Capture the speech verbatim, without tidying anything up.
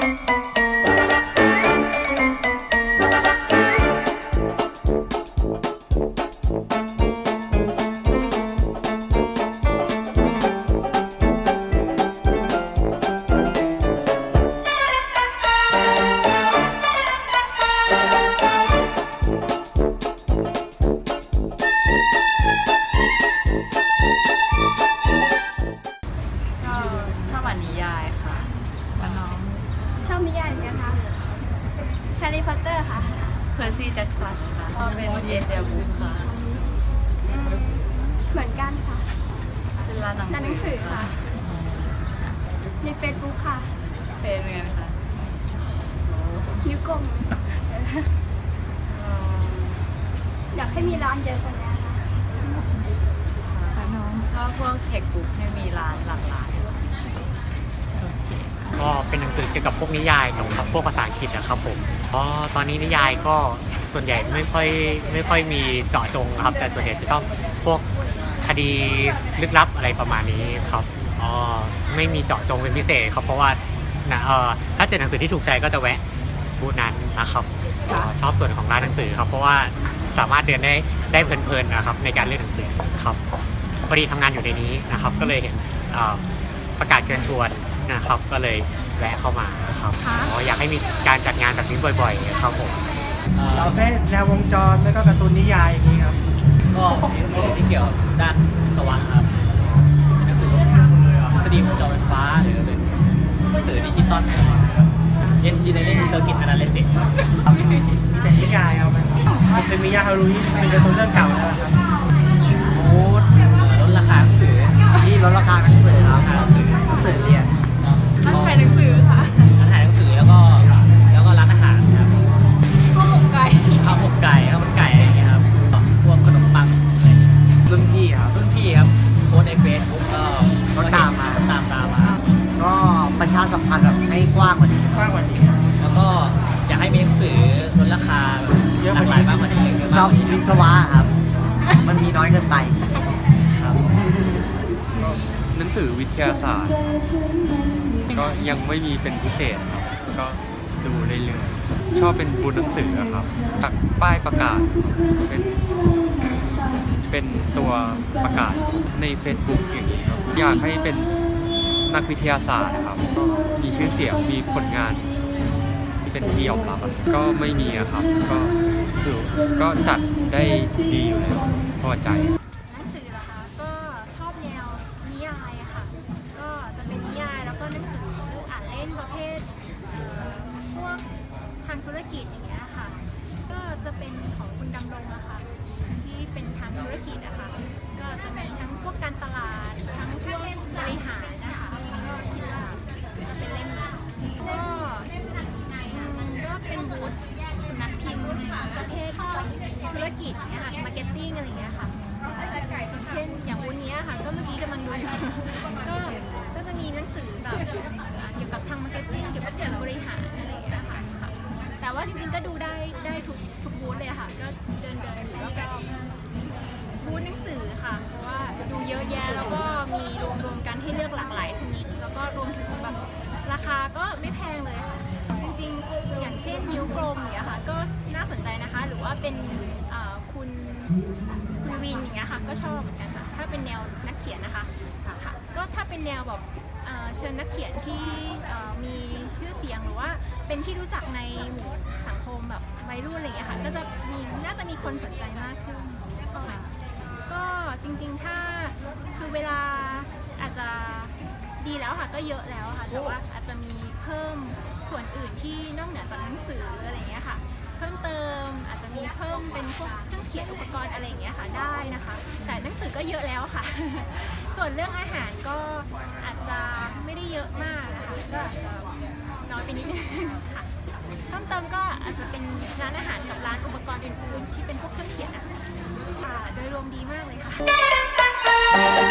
แฮร์รี่พอตเตอร์ค่ะเพอร์ซี่แจ็คสันค่ะเป็นเอเชียบุ๊กค่ะเหมือนกันค่ะเป็นร้านหนังสือค่ะในเฟซบุ๊กค่ะเฟซเป็นไงคะนิ้วกลมอยากให้มีร้านเยอะกว่านี้ค่ะน้องก็พวกเทคบุ๊กให้มีร้านหลากหลายก็เป็นหนังสือเกี่ยวกับพวกนิยายเกี่ยวกับพวกภาษาอังกฤษนะครับผมอ๋อตอนนี้นิยายก็ส่วนใหญ่ไม่ค่อยไม่ค่อยมีเจาะจงครับแต่ส่วนใหญ่จะชอบพวกคดีลึกลับอะไรประมาณนี้ครับอ๋อไม่มีเจาะจงเป็นพิเศษครับเพราะว่านะเออถ้าเจอหนังสือที่ถูกใจก็จะแวะบูธนั้นนะครับชอบส่วนของร้านหนังสือครับเพราะว่าสามารถเดินได้ได้เพลินๆนะครับในการเลือกหนังสือครับพอดีทำงานอยู่ในนี้นะครับก็เลยเห็นประกาศเชิญชวนนะครับก็เลยแวะเข้ามาครับอ๋ออยากให้มีการจัดงานแบบนี้บ่อยๆครับผมเราเป็นแนววงจรแล้วก็การ์ตูนนิยายอย่างนี้ครับก็มีหนังสือที่เกี่ยวด้านวิศวะครับหนังสือทฤษฎีวงจรไฟฟ้าหรือเป็นหนังสือดิจิตอลครับ Engineering Circuit Analysis ครับมีแต่นิยายครับมันเป็นนิยายฮารุฮิเป็นการ์ตูนเรื่องเก่าแล้วครับโอ้ลดราคาหนังสือนี่ลดราคาหนังสือครับหนังสือหนังสือเรียนร้านขายหนังสือค่ะร้านขายหนังสือแล้วก็แล้วก็ร้านอาหารครับข้าวหมกไก่ข้าวหมกไก่ข้าวมันไก่อะไรอย่างเงี้ยครับพวกขนมปังรุ่นพี่ครับรุ่นพี่ครับโพสในเฟซบุ๊กก็ก็ตามมาตามตามมาก็ประชาสัมพันธ์แบบให้กว้างกว่านี้กว้างกว่านี้แล้วก็อยากให้มีหนังสือลดราคาหลากหลายมากกว่านี้ซอฟวิศวะครับมันมีน้อยเกินไปหนังสือวิทยาศาสตร์ก็ยังไม่มีเป็นพิเศษครับก็ดูเรื่อยๆชอบเป็นบูธหนังสือครับตักป้ายประกาศเป็นเป็นตัวประกาศใน Facebook อย่างนี้ครับอยากให้เป็นนักวิทยาศาสตร์นะครับมีชื่อเสียงมีผลงานที่เป็นที่ยอมรับก็ไม่มีครับก็ถือก็จัดได้ดีอยู่แล้วพอใจทางธุรกิจอย่างเงี้ยค่ะก็จะเป็นของคุณดำรงอะค่ะที่เป็นทางธุรกิจอะค่ะก็จะมีทั้งพวกการตลาดทั้งพวกบริหารนะคะก็คิดว่าจะเป็นเล่มนี้ก็มันก็เป็นบูธนักพิมพ์ประเภทธุรกิจเนี่ยค่ะมาร์เก็ตติ้งอะไรอย่างเงี้ยค่ะเช่นอย่างบูธนี้ค่ะก็เมื่อกี้กำลังดูก็ก็จะมีหนังสือแบบเกี่ยวกับทางมาร์เก็ตติ้งเกี่ยวกับทางบริหารอะไรอย่างเงี้ยค่ะแต่ว่าจริงๆก็ดูได้ได้ทุกทุกบูธเลยค่ะก็เดินเดินอยู่แล้วก็บูธหนังสือค่ะเพราะว่าดูเยอะแยะแล้วก็มีรวมรวมกันให้เลือกหลากหลายชนิดแล้วก็รวมถึงแบบราคาก็ไม่แพงเลยค่ะจริงๆอย่างเช่นนิ้วกลมอย่างเงี้ยค่ะก็น่าสนใจนะคะหรือว่าเป็นคุณคุณวินอย่างเงี้ยค่ะก็ชอบเหมือนกันค่ะถ้าเป็นแนวนักเขียนนะคะค่ะก็ถ้าเป็นแนวแบบเชิญนักเขียนที่มีชื่อเสียงหรือว่าเป็นที่รู้จักในหมู่สังคมแบบวัยรุ่นอะไรอย่างเงี้ยค่ะก็จะมีน่าจะมีคนสนใจมากขึ้นก็จริงๆถ้าคือเวลาอาจจะดีแล้วค่ะก็เยอะแล้วค่ะแต่ว่าอาจจะมีเพิ่มส่วนอื่นที่นอกเหนือจากหนังสืออะไรอย่างเงี้ยค่ะเพิ่มเติมอาจจะมีเพิ่มเป็นพวกเครื่องเขียนอุปกรณ์อะไรอย่างเงี้ยค่ะได้นะคะแต่หนังสือก็เยอะแล้วค่ะส่วนเรื่องอาหารก็อาจจะไม่ได้เยอะมากนะคะก็อาจจะน้อยไปนิดนึงค่ะเพิ่มเติมก็อาจจะเป็นร้านอาหารกับร้านอุปกรณ์อื่นๆที่เป็นพวกเครื่องเขียนนะคะโดยรวมดีมากเลยค่ะ